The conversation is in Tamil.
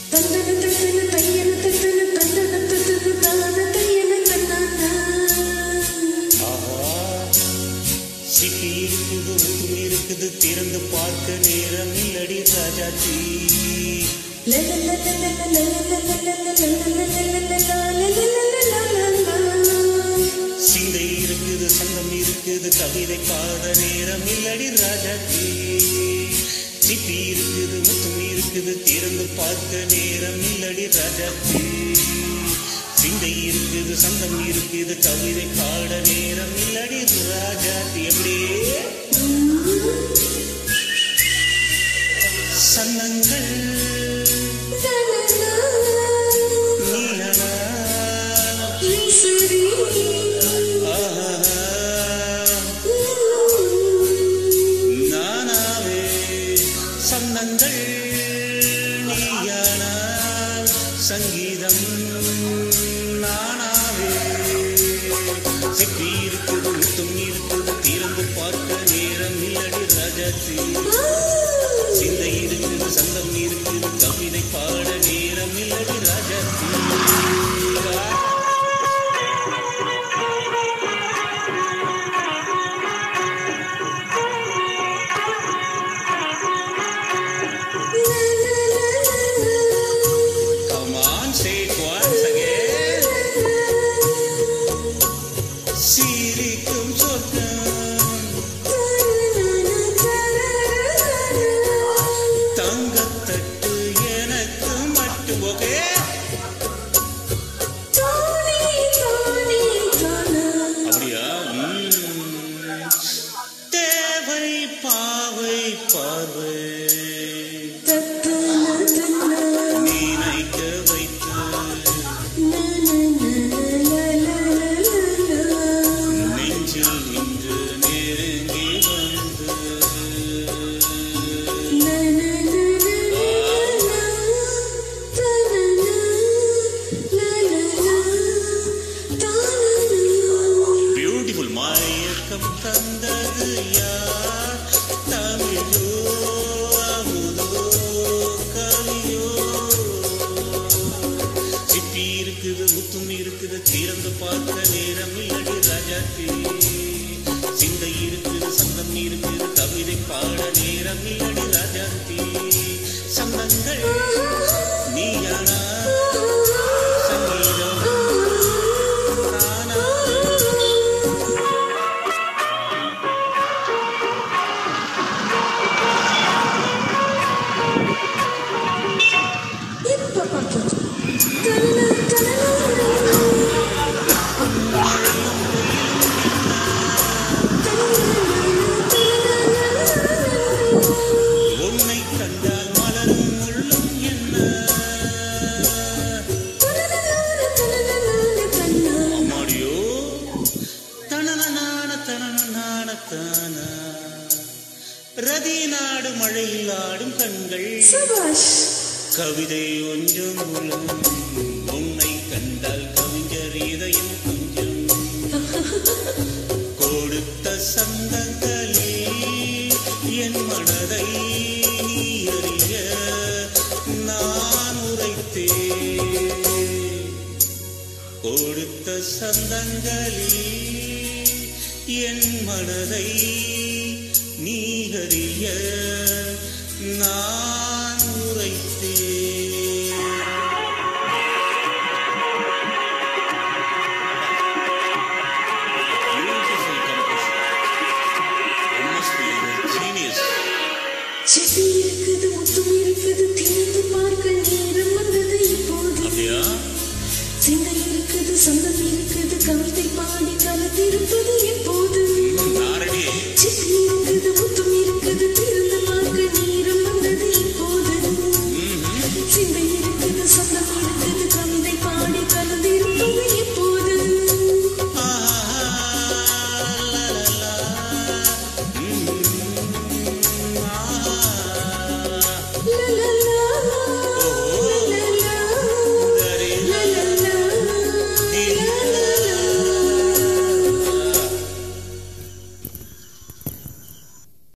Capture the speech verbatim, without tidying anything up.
திறந்து பார்க்க நேரம் இல்லடி ராஜாத்தி. சிந்தை இருக்குது, சங்கம் இருக்குது, கவிதை பாட நேரம் இல்லடி ராஜாத்தி. சிப்பி இருக்குது, முத்தும் இருக்குது, திறந்து பார்க்க நேரம் இல்லடி ராஜாத்தி. சிந்தை இருக்குது, சங்கம் இருக்குது, கவிதை பாட நேரம் இல்லடி ராஜாத்தி. எப்படியே சன்னங்கள் நானாவே சன்னங்கள் நீயானால் சங்கீதம் நானாவே. சிப்பி இருக்குது, முத்தும் இருக்குது, திறந்து பார்க்க நேரம் இல்லடி ராஜாத்தி. சிந்தை இருக்குது, சங்கம் இருக்குது, கவிதை பாட நேரம் இல்லடி Rajathi. Come on, say it once again. சிரிக்கும் சொர்க்கம் தங்கத்தட்டு எனக்கு மட்டும். ஓகே, அப்படியா? தேவை பாவை பார்வை நினைக்க வைத்து நெஞ்சில் நின்று நெருங்கி வந்து பியூட்டிஃபுல் மயக்கம் தந்தது யார்? தமிழோ அமுதோ கவியோ? சிப்பி இருக்குது, முத்தும் இருக்குது, திறந்து பார்க்க நேரம் இல்லடி ராஜாத்தி. சிந்தை இருக்குது, சங்கம் இருக்குது, கவிதை பாட நேரம் இல்லடி ராஜாத்தி. சங்கங்கள் நீயானா சங்கீதம் நானா. உன்னை கண்டால் மலரும் உள்ளம் என்ன? அம்மாடியோ தனனான தனனான தானா. ரதி நாடு மழையில் ஆடும் கண்கள் கவிதை ஒன்றும் மூலம். உன்னை கண்டால் கவிஞர் இதயம் கொஞ்சம் கொடுத்த சந்தங்களே என் மனதை நீ அறிய நான் உரைத்தேன். கொடுத்த சந்தங்களே என் மனதை நீ அறிய நான் உரைத்தேன். சிப்பி இருக்குது, முத்தும் இருக்குது, திறந்து பார்க்க நேரம் வந்தது இப்போது. அப்படியா? சிந்தை இருக்குது, சங்கம் இருக்குது, கவிதை பாடி கலந்திருப்பது எப்போது?